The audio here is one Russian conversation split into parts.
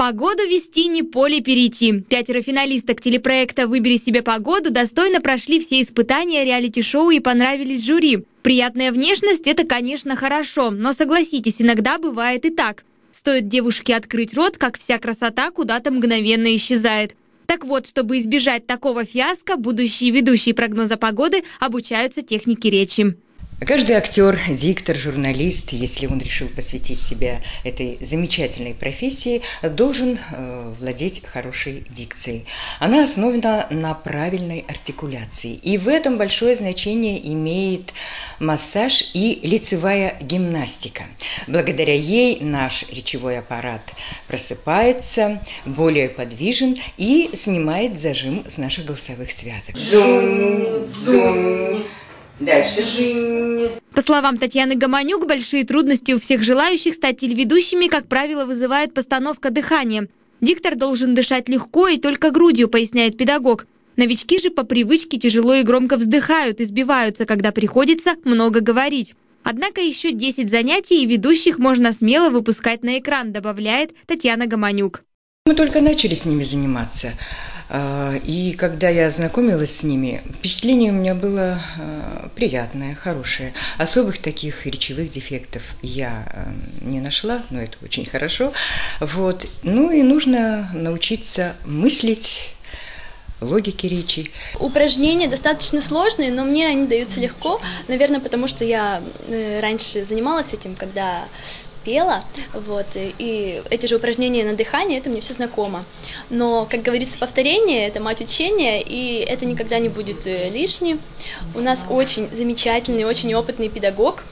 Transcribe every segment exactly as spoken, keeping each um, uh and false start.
Погоду вести не поле перейти. Пятеро финалисток телепроекта «Выбери себе погоду» достойно прошли все испытания реалити-шоу и понравились жюри. Приятная внешность – это, конечно, хорошо, но согласитесь, иногда бывает и так. Стоит девушке открыть рот, как вся красота куда-то мгновенно исчезает. Так вот, чтобы избежать такого фиаско, будущие ведущие прогноза погоды обучаются технике речи. Каждый актер, диктор, журналист, если он решил посвятить себя этой замечательной профессии, должен э, владеть хорошей дикцией. Она основана на правильной артикуляции. И в этом большое значение имеет массаж и лицевая гимнастика. Благодаря ей наш речевой аппарат просыпается, более подвижен и снимает зажим с наших голосовых связок. Зум, зум. Дальше. По словам Татьяны Гомонюк, большие трудности у всех желающих стать телеведущими, как правило, вызывает постановка дыхания. Диктор должен дышать легко и только грудью, поясняет педагог. Новички же по привычке тяжело и громко вздыхают и сбиваются, когда приходится много говорить. Однако еще десять занятий и ведущих можно смело выпускать на экран, добавляет Татьяна Гомонюк. Мы только начали с ними заниматься. И когда я ознакомилась с ними, впечатление у меня было приятное, хорошее. Особых таких речевых дефектов я не нашла, но это очень хорошо. Вот. Ну и нужно научиться мыслить, логике речи. Упражнения достаточно сложные, но мне они даются легко. Наверное, потому что я раньше занималась этим, когда пела, вот, и эти же упражнения на дыхание, это мне все знакомо. Но, как говорится, повторение – это мать учения, и это никогда не будет лишним. У нас очень замечательный, очень опытный педагог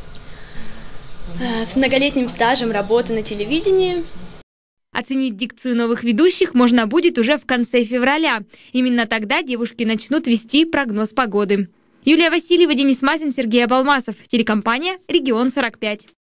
с многолетним стажем работы на телевидении. Оценить дикцию новых ведущих можно будет уже в конце февраля. Именно тогда девушки начнут вести прогноз погоды. Юлия Васильева, Денис Мазин, Сергей Абалмасов. Телекомпания «Регион сорок пять».